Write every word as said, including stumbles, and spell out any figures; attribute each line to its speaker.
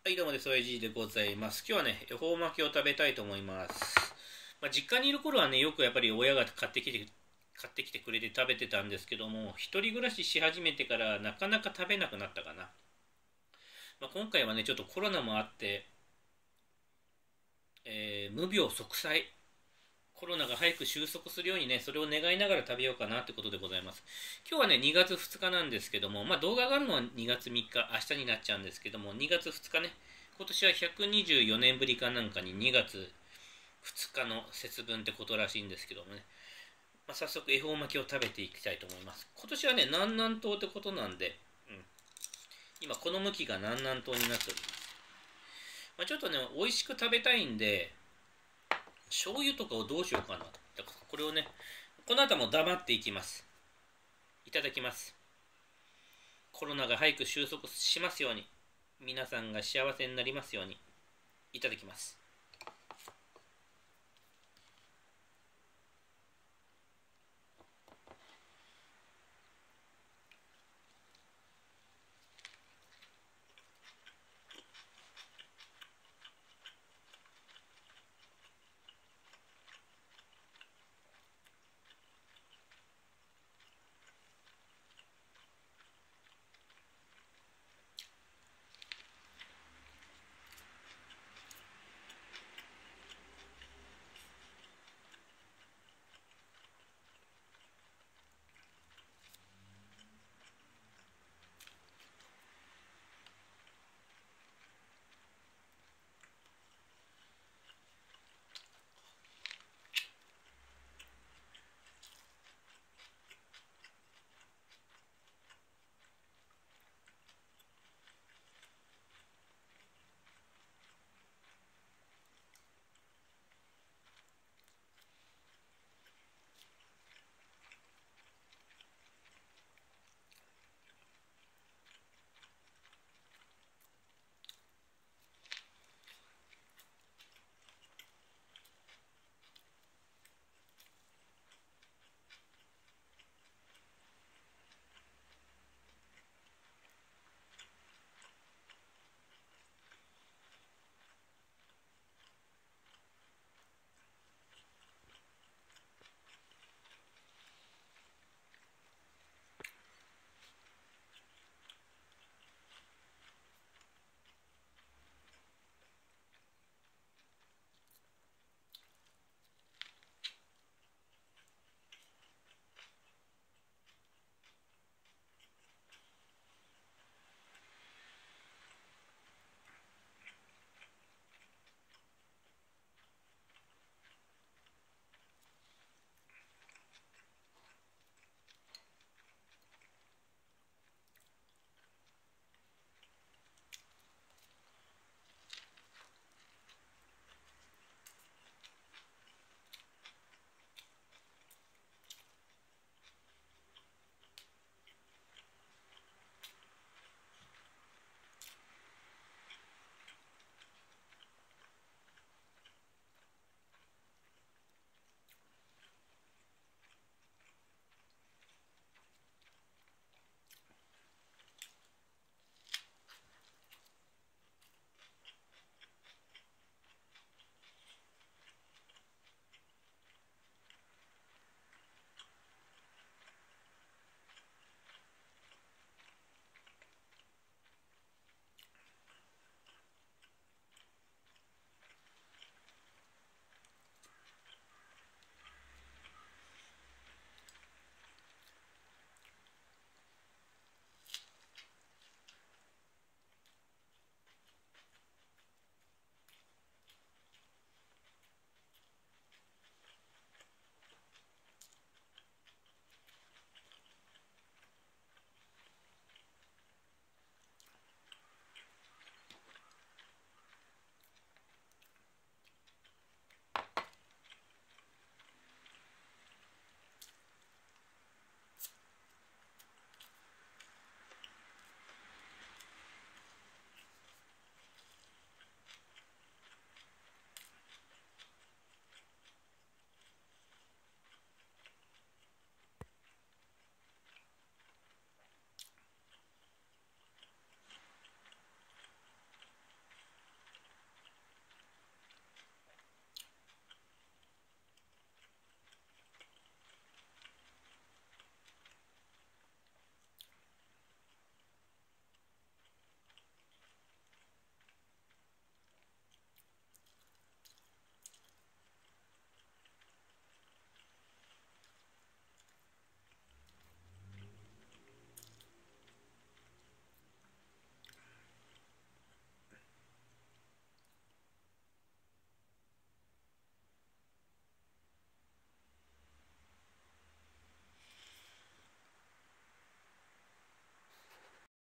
Speaker 1: はい、どうもです。おやじでございます。今日はね、恵方巻きを食べたいと思います。まあ、実家にいる頃はね、よくやっぱり親が買ってきて、買ってきてくれて食べてたんですけども、一人暮らしし始めてからなかなか食べなくなったかな。まあ、今回はね、ちょっとコロナもあって、えー無病息災。コロナが早く収束するようにね、それを願いながら食べようかなってことでございます。今日はね、にがつふつかなんですけども、まあ動画があるのはにがつみっか、明日になっちゃうんですけども、にがつふつかね、今年はひゃくにじゅうよねんぶりかなんかににがつふつかの節分ってことらしいんですけどもね、まあ、早速恵方巻きを食べていきたいと思います。今年はね、南南東ってことなんで、うん、今この向きが南南東になっております。まあ、ちょっとね、美味しく食べたいんで、醤油とかをどうしようかな。だからこれをね、この後も黙っていきます。いただきます。コロナが早く収束しますように、皆さんが幸せになりますように。いただきます。